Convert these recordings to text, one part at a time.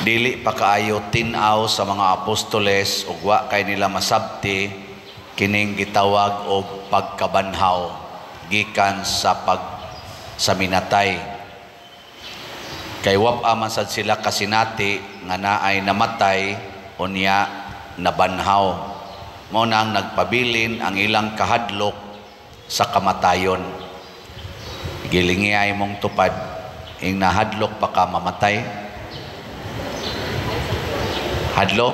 dili pa kaayo tin-aw sa mga apostoles ug wa kay nila masabti kining gitawag og pagkabanhaw gikan sa minatay. Kay wa man sad sila kasinati nga naay namatay unya nabanhaw. Mao nang nagpabilin ang ilang kahadlok sa kamatayon. Gilingi ay mong tupad ing nahadlok pa ka mamatay. Hadlok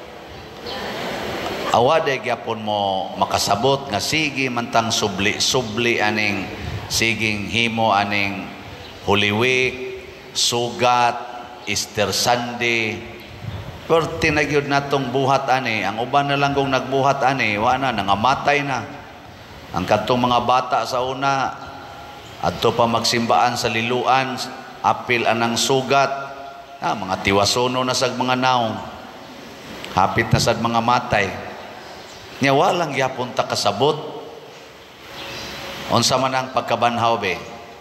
awade gyapon mo makasabot nga sige mantang subli aning siging himo aning Holy Week, sugat, Easter Sunday. Pero tinagyod natong buhat ani, ang uban na lang kung nagbuhat ani, wa na nangamatay na. Ang katong mga bata sa una adto pa magsimbaan sa liluan, apil anang sugat, mga tiwasono na sag mga naong. Hapit na sad mga matay. Nya walang yapon ta kasabot. Unsa man ang pagkabanhaw be?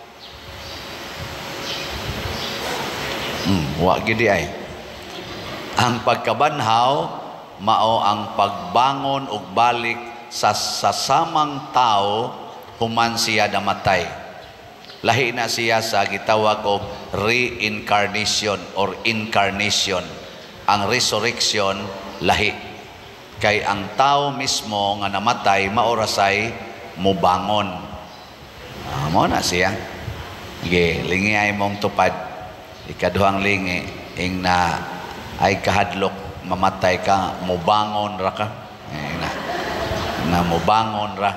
Wa gidi ay. Ang pagkabanhaw mao ang pagbangon ug balik sa sasamang tao human siya namatay. Lahi na siya sa gitawag og reincarnation or incarnation. Ang resurrection lahi kay ang tao mismo nga namatay maorasay mubangon. Mao na siya. Lingi ay mong tupad. Ikaduhang lingi ing na ay kahadlok mamatay ka mubangon ra ka. Na mubangon ra.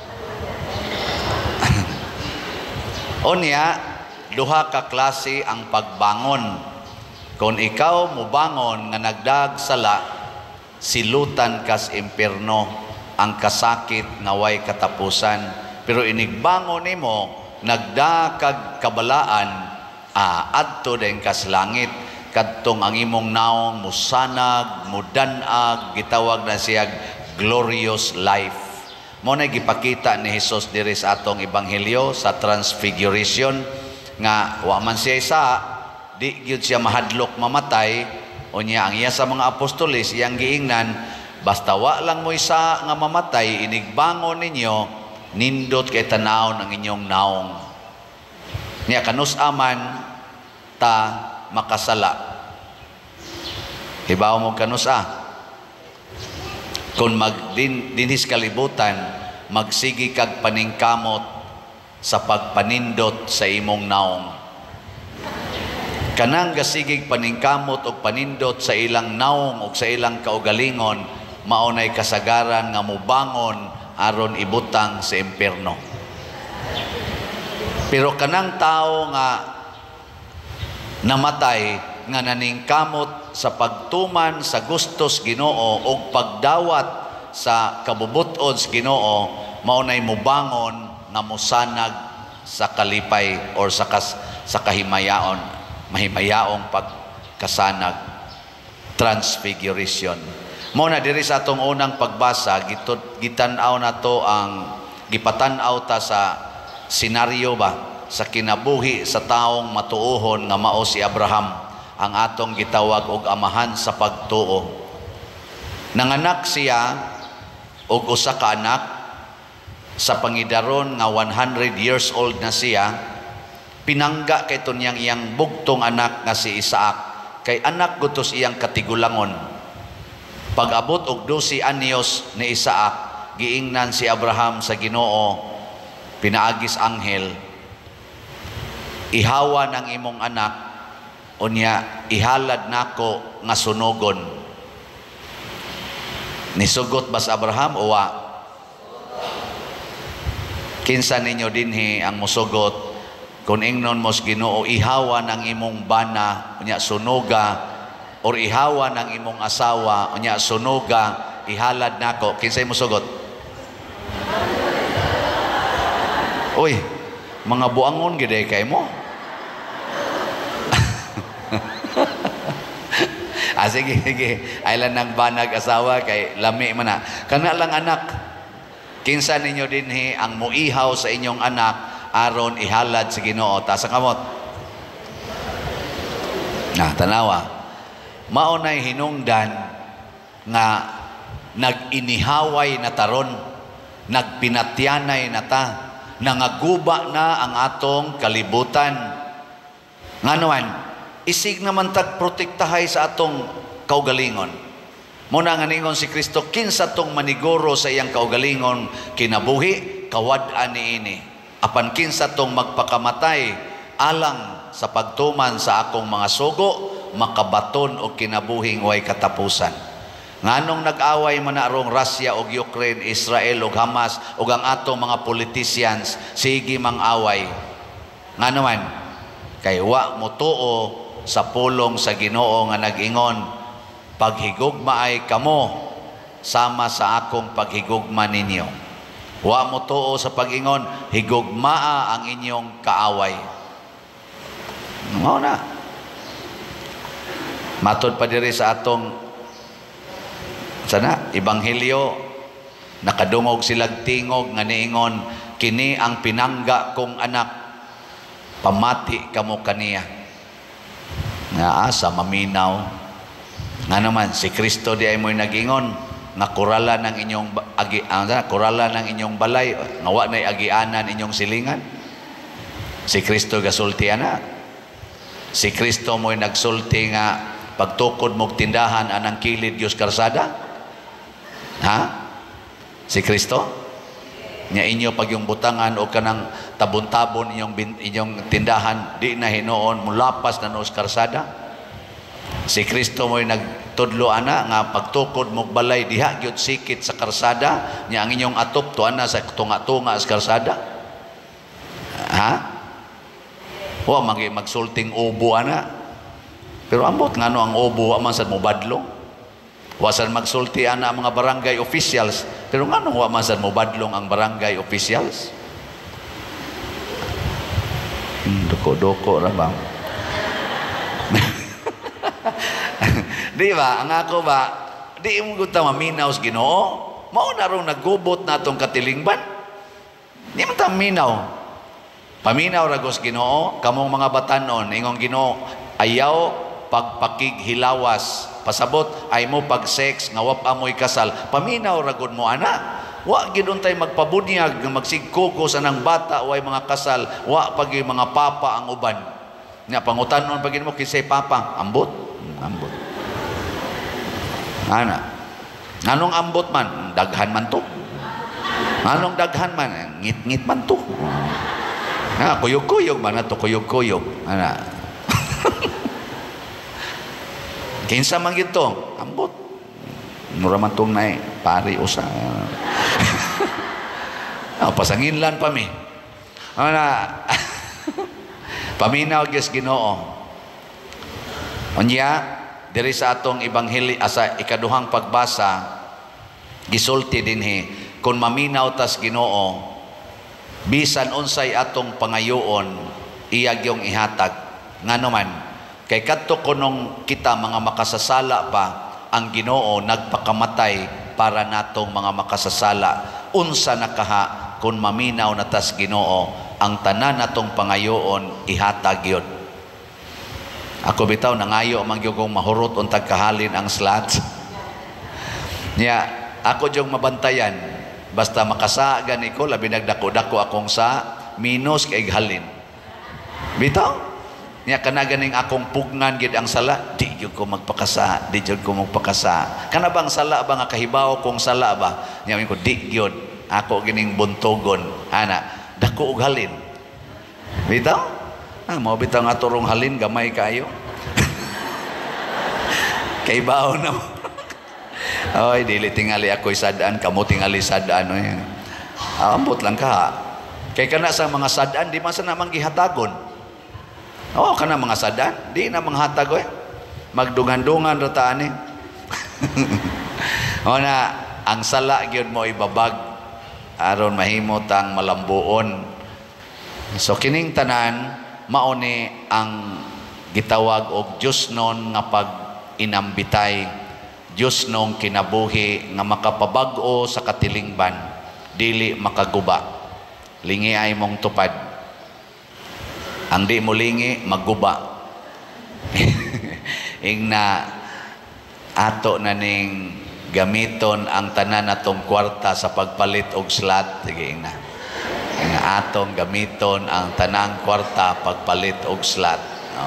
Unya duha ka klase ang pagbangon. Kung ikaw mubangon nga nagdag sala, silutan kas impierno ang kasakit na way katapusan. Pero inigbangon nimo nagda kag kabalaan, adto din kas langit. Kadtong ang imong naong musanag, mudanag, gitawag na siya glorious life. Mo na gipakita ni Jesus diri sa atong ebanghelyo sa Transfiguration nga wa man siya isa di gyud siya mahadlok mamatay unya ang iya sa mga apostoles iyang giingnan basta wa lang mo isa nga mamatay inigbangon ninyo nindot kay tanaw ng inyong naong niya kanus-aman ta makasala. Hibaw mo kanus-a kung dinhis kalibutan magsigi kag paningkamot sa pagpanindot sa imong naong. Kanang gasigig paningkamot o panindot sa ilang naong o sa ilang kaugalingon, maunay kasagaran nga mubangon aron ibutang sa impierno. Pero kanang tao nga namatay nga naningkamot sa pagtuman sa gustos Ginoo o pagdawat sa kabubuton sa Ginoo, maunay mubangon nga musanag sa kalipay or sa kahimayaon. Mahimayaong pagkasanag, transfiguration. Muna diri sa atong unang pagbasa gitanaw na to ang gipatanaw ta sa senaryo ba sa kinabuhi sa taong matuohon nga mao si Abraham, ang atong gitawag og amahan sa pagtuo. Nanganak siya og usa ka anak sa pangidaron nga 100 years old na siya. Pinangga kay tunyang iyang bugtong anak nga si Isaac kay anak gutos iyang katigulangon. Pag-abot og 12 anyos ni Isaac, giingnan si Abraham sa Ginoo, pinaagis anghel, ihawa ng imong anak, unya ihalad nako nga sunogon. Nisugot ba sa Abraham o wa? Kinsa ninyo dinhi ang musugot? Kung ingnon mos Ginoo, ihawa ng imong bana, unya sunuga, or ihawa ng imong asawa, unya sunuga, ihalad nako. Kinsay mo sugot? Uy, mga buangon gid kay mo. Sige. Aylan ng banag asawa kay lami man na. Kana lang anak. Kinsa ninyo dinhi ang muihaw sa inyong anak aron ihalad sa Ginoo ta sa kamot. Tanawa. mao nay hinungdan nga nag-inihaway na taron, nagpinatyanay na ta, nangaguba na ang atong kalibutan. Nganuan, isig naman tagprotektahay sa atong kaugalingon. Muna nga ningon si Kristo, kinsa tong maniguro sa iyang kaugalingon kinabuhi, kawad-an niini. Apan kinsa tong magpakamatay alang sa pagtuman sa akong mga sugo, makabaton o kinabuhing way katapusan. Nganong nag-away man na arong Russia o Ukraine, Israel o Hamas o ang atong mga politicians, sige mang away. Nga naman, kay wa mo tuo sa pulong sa Ginoo nga nag-ingon, paghigugma ay kamo sama sa akong paghigugma ninyo. Wa mo tuo sa pag-ingon, higugmaa ang inyong kaaway. Mao na. Matod pa diri sa atong sana ebanghelyo, nakadungog silang tingog nga niingon, kini ang pinangga kong anak, pamati kamo kaniya. Nga asa maminaw. Nga naman si Kristo di ay mo'y nag-ingon nga kurala ng inyong kurala ng inyong balay, nga wa na'y agianan inyong silingan. Si Kristo gasulti ana. Si Kristo mo'y nagsulti nga pagtukod mog tindahan anang kilid Diyos karsada. Ha? Si Kristo? Nya inyo pag yung butangan o kanang tabon-tabon inyong tindahan, di na hinoon mulapas na noos karsada. Si Kristo mo'y nagtudlo ana nga pagtukod mo balay diha gyud sikit sa karsada, nya ang inyong atop tuan na sa tunga-tunga sa karsada. Ha? Wa magsulting ubo ana. Pero ambot ngano ang ubo man sad mo badlong. Wasan magsulti ana ang mga barangay officials, pero ngano wa man sad mo badlong ang barangay officials? Doko-doko ra ba? Di ba? Ang ako ba, di mo gud ta maminaw sa Ginoo? Mao na rong nagubot natong katilingban. Di man ta minaw. Paminaw ra gos Ginoo, kamong mga batanon, ingong Ginoo, ayaw pagpakighilawas, pasabot ay mo pag-sex nga wap amoy kasal, paminaw ragod mo ana. Wa gid untay magpabunyag nga magsigkugos anang bata way mga kasal, wa pag mga papa ang uban. Nya pangutanon pag mo kisay papa, ambot. Ana. Nganong ambot man, daghan man to. Nganong daghan man, ngit-ngit man to. Na kuyog-kuyog man ato, kuyog-kuyog. Ana. Kinsa man gito, ambot. Mura man tong nay, pari usa. Pasanginlan pa mi. Ana. Paminaw gyud Ginoo. Unya, diri sa atong ebanghelyo asa ikaduhang pagbasa, gisulti dinhi, kun maminaw tas Ginoo, bisan unsay atong pangayoon, iyag yung ihatag. Ngano man, kay kadto kunong kita mga makasasala pa, ang Ginoo nagpakamatay para natong mga makasasala. Unsa nakaha kun maminaw na tas Ginoo, ang tanan natong pangayoon ihatag yun. Ako bitaw nangayo man gyud kong mahurot untag kahalin ang slots. Nya ako jung mabantayan basta makasagan ko labi nagdako-dako akong sa minus kay halin. Bitaw nya kana ganing akong pugnan gid ang sala, di jud ko magpakasa, di jud ko magpakasa. Kana bang sala ba nga kahibaw kung sala ba? Nya ko di jud ako gining buntogon. Ana, dako og halin. Bitaw? Mo bitaw nga turong halin gamay kayo. Kay baon na. Oy, dili tingali ako'y sadaan, kamo tingali sadaan oy. Ambot lang ka. Kay kana sa mga sadaan di man sa namang gihatagon. Oh, kana mga sadan, di na manghatag oy. Magdungan-dungan ra ta ani. Ona, ang sala gyud mo ibabag aron mahimo tang malambuon. So kining tanan mao ni ang gitawag og Dios non nga pag inambitay, Dios nong kinabuhi nga makapabag-o sa katilingban, dili makaguba. Lingi ay mong tupad. Ang di mo lingi, magguba. Ing na ato na ning gamiton ang tanan natong kwarta sa pagpalit og slot. Sige na. Nga atong gamiton ang tanang kwarta pagpalit og slot.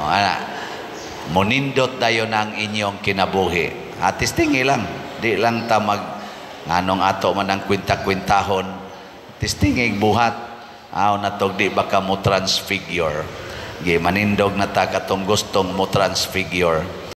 Munindot dayon ang inyong kinabuhi. Testingi lang. Di lang ta nganong ato man ang kwinta-kwintahon. Testingi buhat. Natog di baka mo transfigure. Manindog na ta katong gustong mo transfigure.